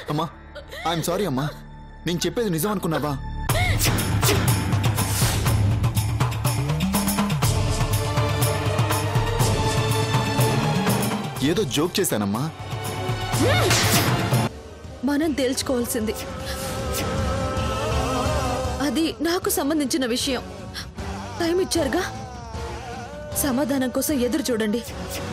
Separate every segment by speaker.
Speaker 1: అమ్మా I'm sorry అమ్మా, నేను చెప్పేది నిజం అనుకున్నావా? ఏదో జోక్ చేశానమ్మా.
Speaker 2: మనం తెలుసుకోవాల్సింది అది నాకు సంబంధించిన విషయం. టైం ఇచ్చారుగా, సమాధానం కోసం ఎదురు చూడండి.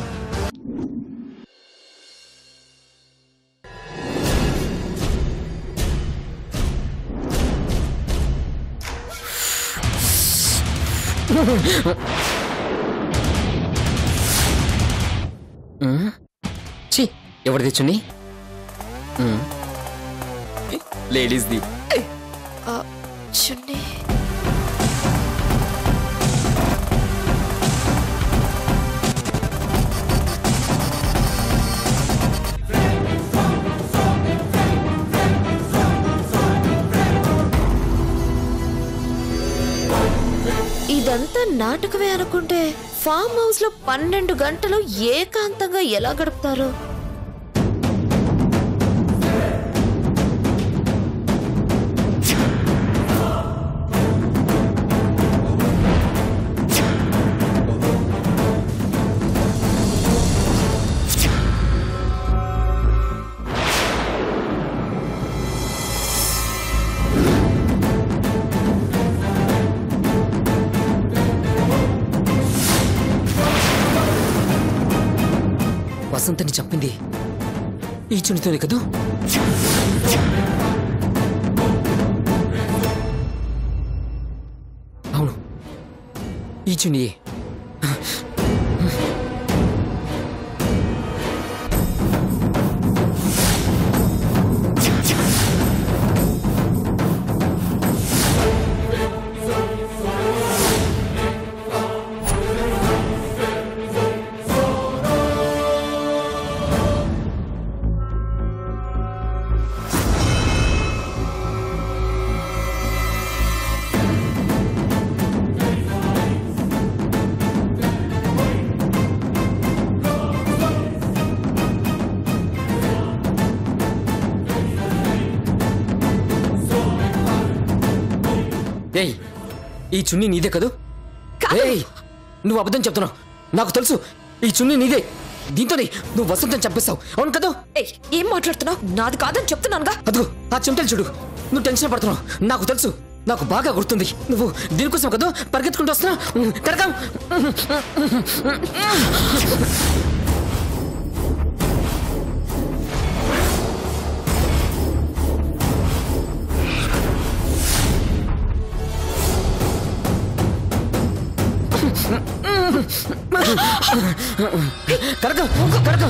Speaker 3: ఎవరిది చున్నీ? లేడీస్ది.
Speaker 2: చున్నీ ఇదంతా నాటకమే అనుకుంటే ఫామ్ హౌస్ లో 12 గంటలు ఏకాంతంగా ఎలా గడుపుతారు?
Speaker 3: వసంతని చంపింది ఈ చునితోనే కదూ? అవును, ఈ చునియే. ఏయ్, ఈ చున్నీ నీదే కదూ? ఏయ్, నువ్వు అబద్ధం చెప్తున్నావు. నాకు తెలుసు ఈ చున్నీ నీదే. దీంతోనే నువ్వు వసంతం చంపేస్తావు, అవును కదూ?
Speaker 2: ఏం మాట్లాడుతున్నావు? నాది కాదని చెప్తున్నానుగా.
Speaker 3: అదిగో ఆ చెమటలు చూడు. నువ్వు టెన్షన్ పడుతున్నావు, నాకు తెలుసు. నాకు బాగా గుర్తుంది. నువ్వు దీనికోసం కదూ పరిగెత్తుకుంటూ వస్తున్నావు. కడకం. కడకం కడకం.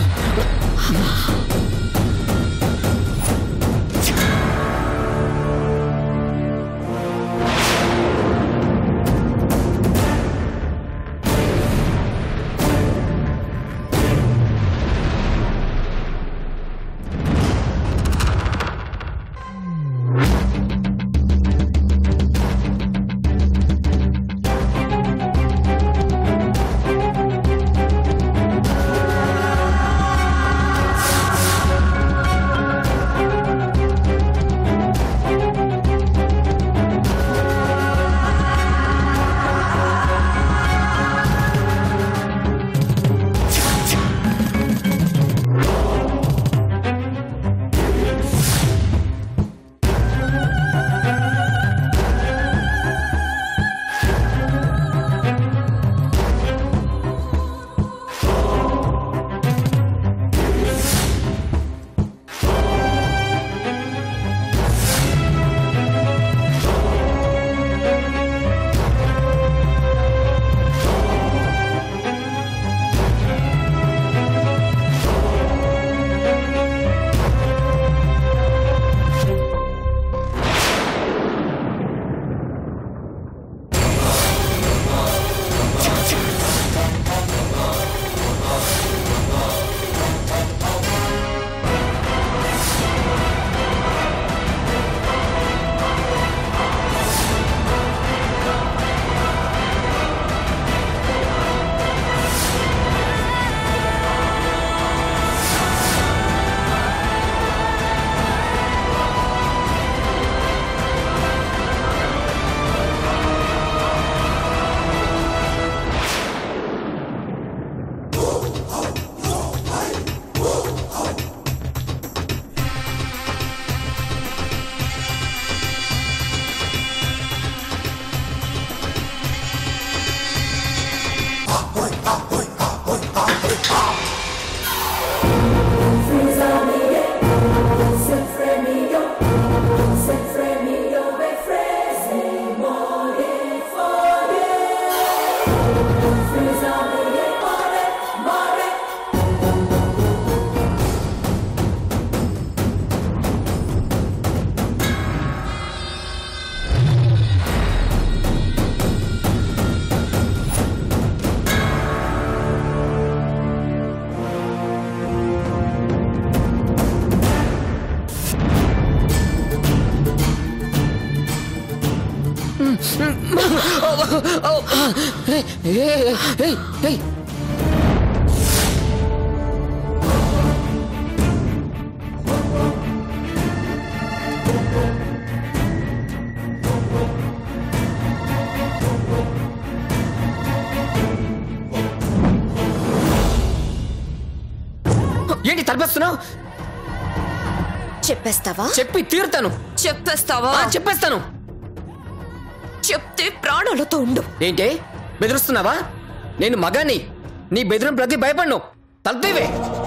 Speaker 3: ఏంటి తలపేస్తున్నావు?
Speaker 2: చెప్పేస్తావా?
Speaker 3: చెప్పి తీరుతాను.
Speaker 2: చెప్పేస్తావా?
Speaker 3: చెప్పేస్తాను.
Speaker 2: చెప్తే ప్రాణాలతో ఉండు.
Speaker 3: ఏంటి బెదిరిస్తున్నావా? నేను మగాన్ని, నీ బెదిరింపులకి భయపడ్ను. తలతీవే.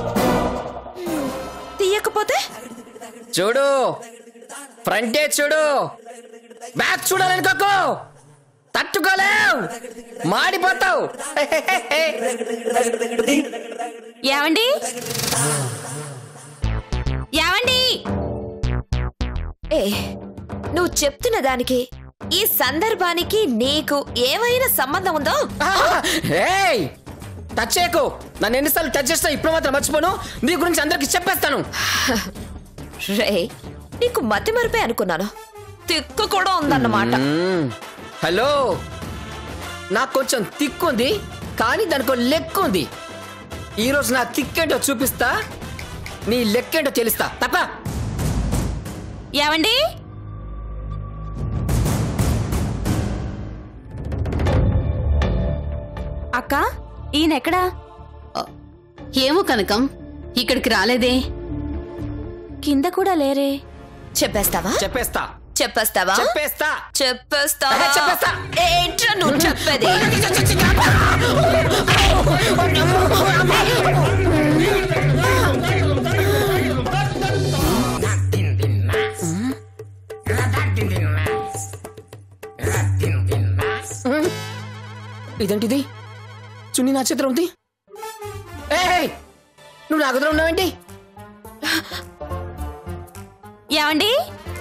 Speaker 2: తీయకపోతే
Speaker 3: చూడు, ఫ్రంటే చూడు, బ్యాక్ చూడాలనుకోకు. తట్టుకోలేవు, మాడిపోతావు.
Speaker 2: ఏమండి ఏమండి? ఏ, నువ్వు చెప్తున్న దానికి ఈ సందర్భానికి నీకు ఏమైనా సంబంధం ఉందో?
Speaker 3: టచ్ చేయకు. నన్ను ఎన్నిసార్లు టచ్ చేస్తా ఇప్పుడు మాత్రం మర్చిపోను. నీ గురించి అందరికి చెప్పేస్తాను.
Speaker 2: రే, నీకు మతి మరిపే అనుకున్నాను. తిక్కు కూడా ఉందన్నమాట.
Speaker 3: హలో, నాకు కొంచెం తిక్కుంది, కానీ దానికో లెక్కు ఉంది. ఈరోజు నా తిక్కేంటో చూపిస్తా, నీ లెక్కేంటో తెలుస్తా. తప్ప
Speaker 2: ఏమండి?
Speaker 4: అక్క, ఈయనెక్కడా? ఏమో కనకం, ఇక్కడికి రాలేదే. కింద కూడా లేరే.
Speaker 2: చెప్పేస్తావా?
Speaker 3: చెప్పేస్తా.
Speaker 2: చెప్పేస్తావా?
Speaker 3: చెప్పేస్తా.
Speaker 2: చెప్పేస్తావా?
Speaker 3: చెప్పేస్తా.
Speaker 2: ఏంట్రా నువ్వు చెప్పేది?
Speaker 3: ఇదేంటిది? చున్నీ నా చేతిలో ఉంది. నువ్వు నా గదిలో ఉన్నావేంటి?
Speaker 4: ఏమండి?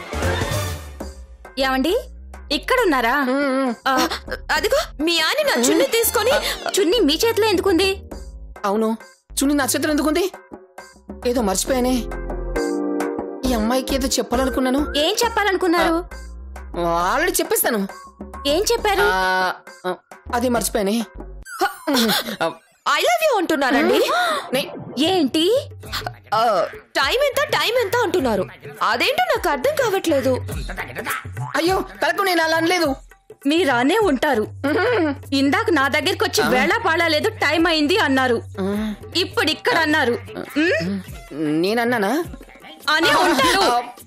Speaker 4: ఏమండి, ఇక్కడున్నారా?
Speaker 2: అదిగో మీ ఆయన నా చున్నీ తీసుకొని.
Speaker 4: చున్నీ మీ చేతిలో ఎందుకుంది?
Speaker 3: అవును, చున్నీ నా చేతిలో ఎందుకుంది? ఏదో మర్చిపోయానే. ఈ అమ్మాయికి ఏదో చెప్పాలనుకున్నాను.
Speaker 4: ఏం చెప్పాలనుకున్నారు?
Speaker 3: ఆల్రెడీ చెప్పేస్తాను.
Speaker 4: ఏం చెప్పారు?
Speaker 3: అది మర్చిపోయానే.
Speaker 2: ఐ లవ్ యూ అంటున్నారండి.
Speaker 4: ఏంటి?
Speaker 2: టైం ఎంత అంటున్నారు. అదేంటో నాకు అర్థం కావట్లేదు.
Speaker 3: అయ్యో, కరకు నేను అలా అనలేదు.
Speaker 4: మీరానే ఉంటారు. ఇందాక నా దగ్గరికి వచ్చి వేళ పాడలేదు, టైం అయింది అన్నారు. ఇప్పుడు ఇక్కడ అన్నారు.
Speaker 3: నేనన్నానా?
Speaker 4: అనే ఉంటారు.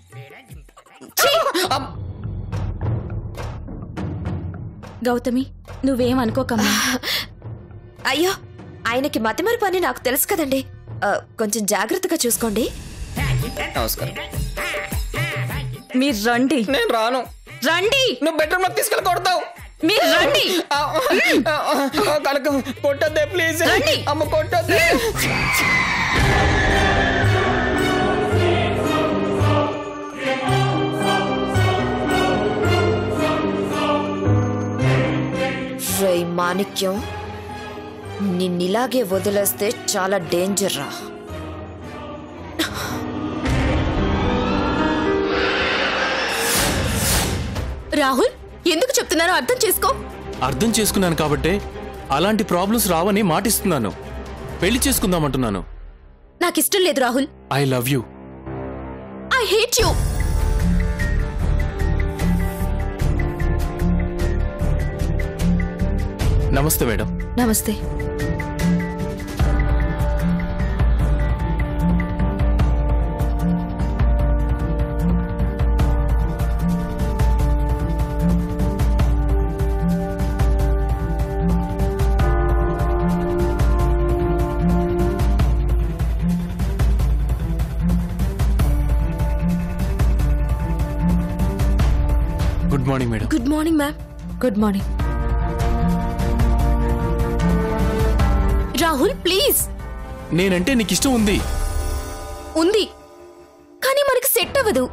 Speaker 4: గౌతమి, నువ్వేమనుకోకమ్మా.
Speaker 2: అయ్యో, ఆయనకి మతిమరి పని నాకు తెలుసు కదండి. కొంచెం జాగ్రత్తగా చూసుకోండి.
Speaker 3: నమస్కారం.
Speaker 4: మీరు రండి.
Speaker 3: నేను రాను.
Speaker 4: రండి.
Speaker 3: నువ్వు బెడ్రూమ్ లోకి తీసుకెళ్ళి కొడతావు.
Speaker 4: మీరు రండి.
Speaker 3: కనుక కొట్టద్దే ప్లీజ్. అమ్మ కొట్టద్దే.
Speaker 2: మాణిక్యం, నిన్నిలాగే వదిలేస్తే చాలా డేంజర్ రా.
Speaker 4: రాహుల్, ఎందుకు చెప్తున్నారో అర్థం చేసుకో.
Speaker 5: అర్థం చేసుకున్నాను కాబట్టే అలాంటి ప్రాబ్లమ్స్ రావని మాటిస్తున్నాను. పెళ్లి చేసుకుందామంటున్నాను.
Speaker 4: నాకిష్టం లేదు Rahul.
Speaker 5: I love you.
Speaker 4: I hate you.
Speaker 5: నమస్తే మేడం.
Speaker 4: నమస్తే.
Speaker 5: Good morning madam.
Speaker 4: Good morning ma'am. Good morning. Rahul please.
Speaker 5: నేనంటే నీకు ఇష్టం ఉంది.
Speaker 4: ఉంది, కానీ మనకి సెట్ అవ్వదు.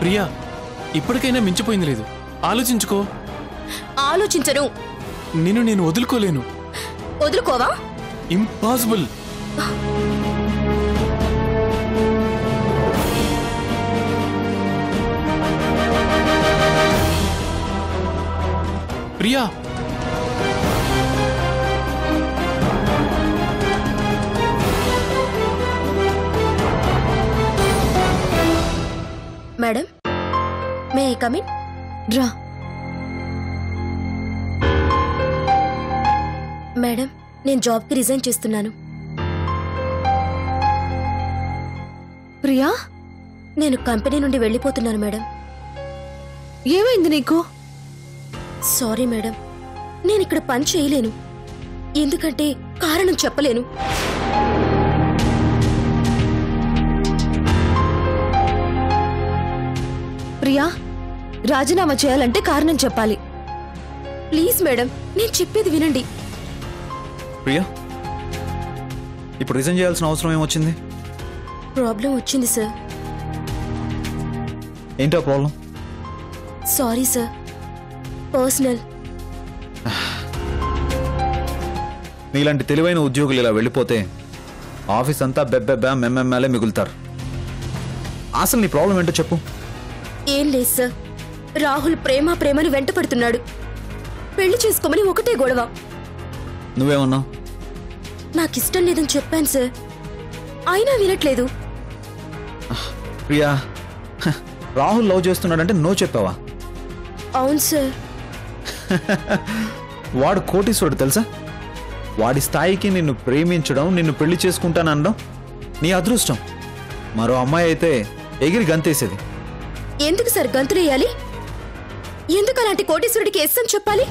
Speaker 5: ప్రియా, ఇప్పటికైనా మించిపోయింది లేదు. ఆలోచించుకో.
Speaker 4: ఆలోచించను.
Speaker 5: నేను వదులుకోలేను.
Speaker 4: వదులుకోవా?
Speaker 5: Impossible. Priya,
Speaker 4: madam, may I come in?
Speaker 2: రా.
Speaker 4: మేడం, నేను జాబ్కి రిజైన్ చేస్తున్నాను.
Speaker 2: ప్రియా,
Speaker 4: నేను కంపెనీ నుండి వెళ్ళిపోతున్నాను మేడం.
Speaker 2: ఏమైంది నీకు?
Speaker 4: సారీ మేడం, నేను ఇక్కడ పని చేయలేను. ఎందుకంటే కారణం చెప్పలేను.
Speaker 2: ప్రియా, రాజీనామా చేయాలంటే కారణం చెప్పాలి.
Speaker 4: ప్లీజ్ మేడం, నేను చెప్పేది వినండి.
Speaker 6: ప్రియా, ఇప్పుడు రిజైన్ చేయాల్సిన అవసరం ఏమొచ్చింది?
Speaker 4: ప్రాబ్లం వచ్చింది సార్.
Speaker 6: ఏంటో ప్రాబ్లం?
Speaker 4: Sorry sir, personal.
Speaker 6: నీలాంటి తెలివైన ఉద్యోగులు ఇలా వెళ్ళిపోతే ఆఫీస్ అంతా బెబ్బెబ్బా మెమ్మెమ్మాలే మిగులుతారు. అసలు నీ ప్రాబ్లం ఏంటో చెప్పు.
Speaker 4: ఏం లేదు సార్, రాహుల్ ప్రేమని వెంట పడుతున్నాడు. పెళ్లి చేసుకోమని ఒకటే గొడవ.
Speaker 6: నువ్వేమన్నావు?
Speaker 4: నాకిష్టం లేదని చెప్పాను సార్, అయినా వినట్లేదు.
Speaker 6: ప్రియా, రాహుల్ లవ్ చేస్తున్నాడంటే నో చెప్పావా?
Speaker 4: అవును సార్.
Speaker 6: వాడు కోటీశ్వరుడు తెలుసా? వాడి స్థాయికి నిన్ను ప్రేమించడం, నిన్ను పెళ్లి చేసుకుంటాననడం నీ అదృష్టం. మరో అమ్మాయి అయితే ఎగిరి గంతేసేది.
Speaker 4: ఎందుకు సార్ గంతులేయాలి? ఎందుకు అలాంటి కోటీశ్వరుడికి ఎస్ అని చెప్పాలి?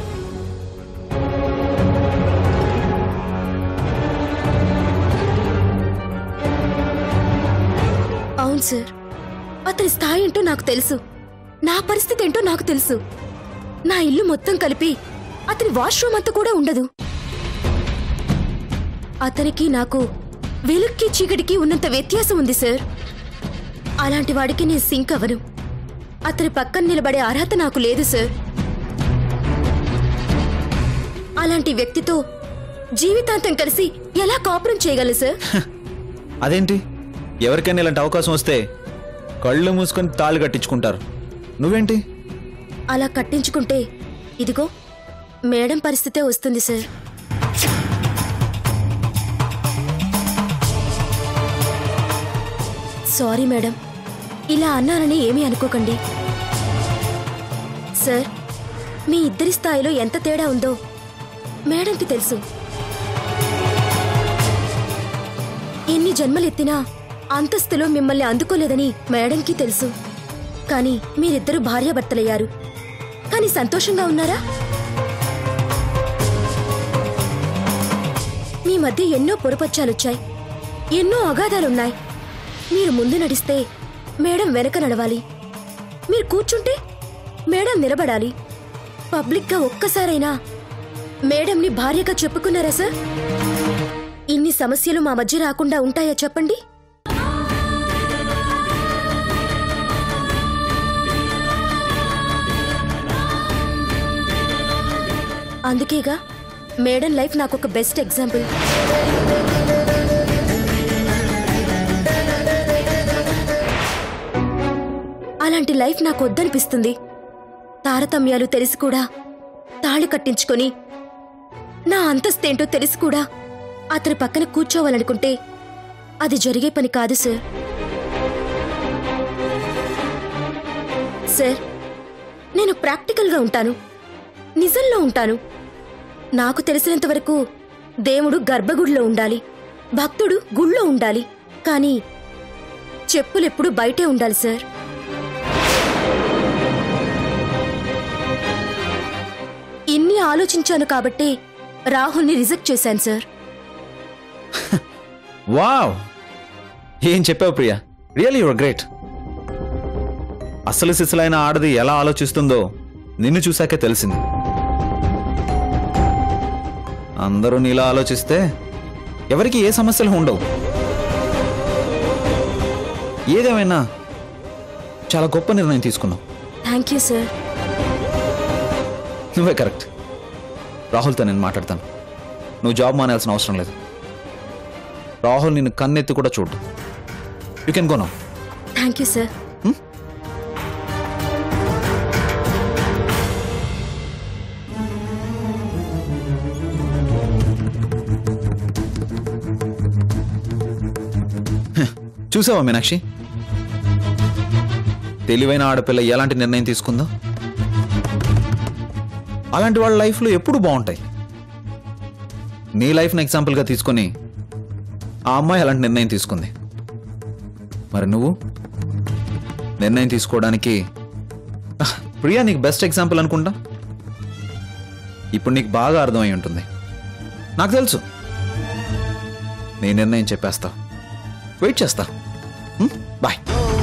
Speaker 4: అవును సార్, అతని స్థాయి ఏంటో నాకు తెలుసు, నా పరిస్థితి ఏంటో నాకు తెలుసు. నా ఇల్లు మొత్తం కలిపి అతని వాష్రూమ్ అంతా కూడా ఉండదు. అతనికి నాకు వెలుక్కి చీకటికి ఉన్నంత వ్యత్యాసం ఉంది సార్. అలాంటి వాడికి నేను సింక్ అవ్వను. అతని పక్కన నిలబడే అర్హత నాకు లేదు సార్. అలాంటి వ్యక్తితో జీవితాంతం కలిసి ఎలా కాపురం చేయగలను సార్?
Speaker 6: అదేంటి, ఎవరికైనా ఇలాంటి అవకాశం వస్తే కళ్ళు మూసుకొని తాళి కట్టించుకుంటారు. నువ్వేంటి?
Speaker 4: అలా కట్టించుకుంటే ఇదిగో మేడం పరిస్థితే వస్తుంది సార్. సారీ మేడం, ఇలా అన్నానని ఏమీ అనుకోకండి. సార్, మీ ఇద్దరి స్థాయిలో ఎంత తేడా ఉందో మేడంకి తెలుసు. ఎన్ని జన్మలెత్తినా అంతస్తులో మిమ్మల్ని అందుకోలేదని మేడంకి తెలుసు. కానీ మీరిద్దరూ భార్యాభర్తలయ్యారు. కానీ సంతోషంగా ఉన్నారా? మీ మధ్య ఎన్నో పొరపచ్చాలొచ్చాయి, ఎన్నో అగాధాలున్నాయి. మీరు ముందు నడిస్తే మేడం వెనక నడవాలి. మీరు కూర్చుంటే మేడం నిలబడాలి. పబ్లిక్గా ఒక్కసారైనా మేడంని భార్యగా చెప్పుకున్నారా సార్? ఇన్ని సమస్యలు మా మధ్య రాకుండా ఉంటాయా చెప్పండి? అందుకేగా మేడం లైఫ్ నాకు ఒక బెస్ట్ ఎగ్జాంపుల్. అలాంటి లైఫ్ నాకు వద్దనిపిస్తుంది. తారతమ్యాలు తెలిసి కూడా తాళి కట్టించుకొని, నా అంతస్తేంటో తెలిసి కూడా అతని పక్కన కూర్చోవాలనుకుంటే అది జరిగే పని కాదు సార్. సార్, నేను ప్రాక్టికల్గా ఉంటాను, నిజంలో ఉంటాను. నాకు తెలిసినంత వరకు దేవుడు గర్భగుడిలో ఉండాలి, భక్తుడు గుళ్ళో ఉండాలి. కానీ చెప్పులెప్పుడు బయటే ఉండాలి సార్. ఇన్ని ఆలోచించాను కాబట్టి రాహుల్ని రిజెక్ట్ చేశాను సార్.
Speaker 6: వావ్, ఏం చెప్పావు ప్రియా, రియల్లీ యువర్ గ్రేట్. అసలు సిసలైన ఆడది ఎలా ఆలోచిస్తుందో నిన్ను చూశాకే తెలిసింది. అందరూ నీలా ఆలోచిస్తే ఎవరికి ఏ సమస్యలు ఉండవు. ఏదేమైనా చాలా గొప్ప నిర్ణయం తీసుకున్నావు.
Speaker 4: Thank you sir.
Speaker 6: నువ్వే కరెక్ట్. రాహుల్తో నేను మాట్లాడతాను. నువ్వు జాబ్ మానేయాల్సిన అవసరం లేదు. రాహుల్ నిన్ను కన్నెత్తి కూడా చూడు. You can go now.
Speaker 4: Thank you sir.
Speaker 6: చూసావా మీనాక్షి, తెలివైన ఆడపిల్ల ఎలాంటి నిర్ణయం తీసుకుందో? అలాంటి వాళ్ళ లైఫ్లో ఎప్పుడు బాగుంటాయి. నీ లైఫ్ని ఎగ్జాంపుల్గా తీసుకొని ఆ అమ్మాయి అలాంటి నిర్ణయం తీసుకుంది. మరి నువ్వు నిర్ణయం తీసుకోవడానికి ప్రియా నీకు బెస్ట్ ఎగ్జాంపుల్ అనుకుంటా. ఇప్పుడు నీకు బాగా అర్థమై ఉంటుంది. నాకు తెలుసు నీ నిర్ణయం చెప్పేస్తా. వెయిట్ చేస్తా. బాయ్.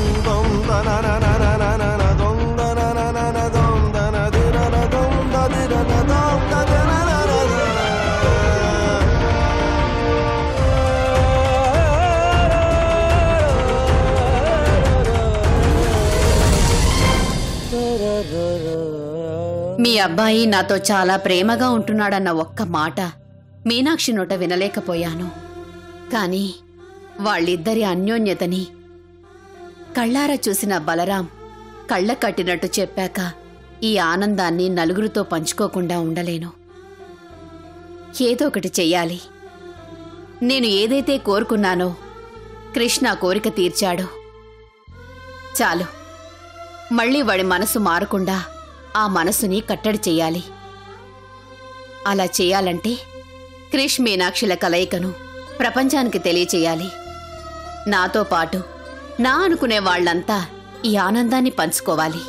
Speaker 7: మీ అబ్బాయి నాతో చాలా ప్రేమగా ఉంటున్నాడన్న ఒక్క మాట మీనాక్షి నోట వినలేకపోయాను. కానీ వాళ్ళిద్దరి అన్యోన్యతని కళ్ళారా చూసిన బలరాం కళ్ళ కట్టినట్టు చెప్పాక ఈ ఆనందాన్ని నలుగురితో పంచుకోకుండా ఉండలేను. ఏదో ఒకటి చెయ్యాలి. నేను ఏదైతే కోరుకున్నానో కృష్ణ కోరిక తీర్చాడు. చాలు, మళ్ళీ వాడి మనసు మారకుండా ఆ మనసుని కట్టడి చెయ్యాలి. అలా చెయ్యాలంటే క్రిష్ మీనాక్షిల కలయికను ప్రపంచానికి తెలియచేయాలి. నాతో పాటు నా అనుకునే వాళ్ళంతా ఈ ఆనందాన్ని పంచుకోవాలి.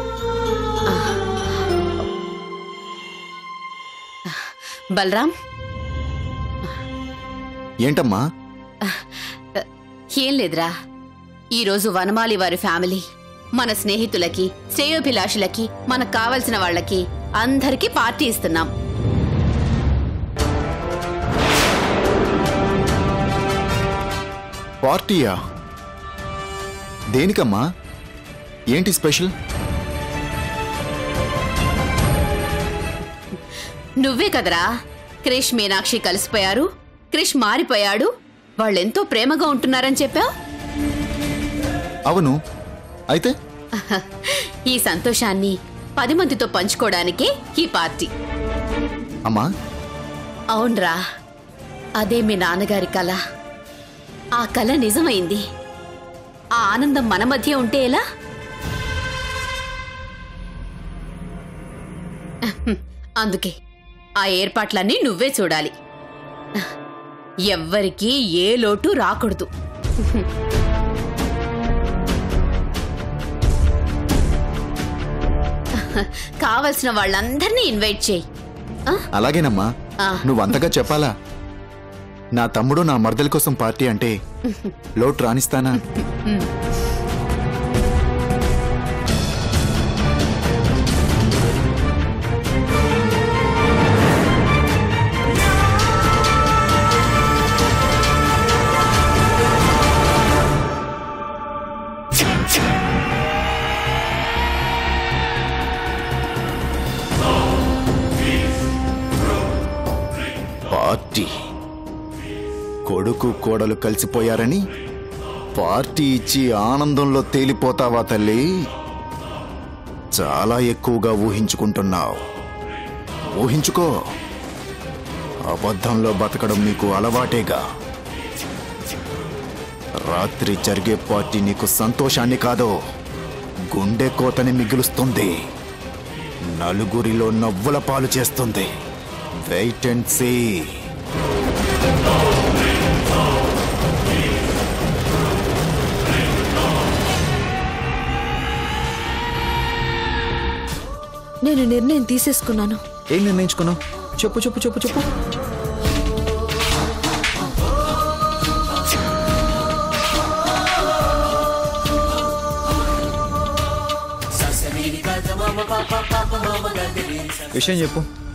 Speaker 7: బలరాం,
Speaker 1: ఏంటమ్మా?
Speaker 7: ఏం లేదురా, ఈరోజు వనమాలి వారి ఫ్యామిలీ మన స్నేహితులకి, శ్రేయోభిలాషులకి, మనకు కావలసిన వాళ్ళకి అందరికీ పార్టీ ఇస్తున్నాం.
Speaker 1: పార్టీయా? దేనికమ్మా? ఏంటి స్పెషల్?
Speaker 7: నువ్వే కదరా క్రిష్ మీనాక్షి కలిసిపోయారు, క్రిష్ మారిపోయాడు, వాళ్ళెంతో ప్రేమగా ఉంటున్నారని చెప్పావు.
Speaker 1: అవును, అయితే
Speaker 7: ఈ సంతోషాన్ని 10 మందితో పంచుకోవడానికే ఈ పార్టీ.
Speaker 1: అమ్మా,
Speaker 7: అవునరా, అదే మీ నాన్నగారి కల. ఆ కల నిజమైంది. ఆ ఆనందం మన మధ్య ఉంటే ఎలా? అందుకే ఆ ఏర్పాట్లన్నీ నువ్వే చూడాలి. ఎవ్వరికీ ఏ లోటు రాకూడదు. కావలసిన వాళ్ళందరినీ ఇన్వైట్ చేయి.
Speaker 1: అలాగేనమ్మా. నువ్వంతగా చెప్పాలా? నా తమ్ముడు నా మర్దల కోసం పార్టీ అంటే లోటు రానిస్తానా? పార్టీ? కొడుకు కోడలు కలిసిపోయారని పార్టీ ఇచ్చి ఆనందంలో తేలిపోతావా తల్లి? చాలా ఎక్కువగా ఊహించుకుంటున్నావు. ఊహించుకో. అబద్ధంలో బతకడం నీకు అలవాటేగా. రాత్రి జరిగే పార్టీ నీకు సంతోషాన్ని కాదు, గుండె కోతని మిగులుస్తుంది, నలుగురిలో నవ్వుల పాలు చేస్తుంది. Wait and see.
Speaker 2: నేను నిర్ణయం తీసేసుకున్నాను.
Speaker 6: ఏం నిర్ణయించుకున్నావు? చెప్పు చెప్పు చెప్పు చెప్పు. విషయం చెప్పు.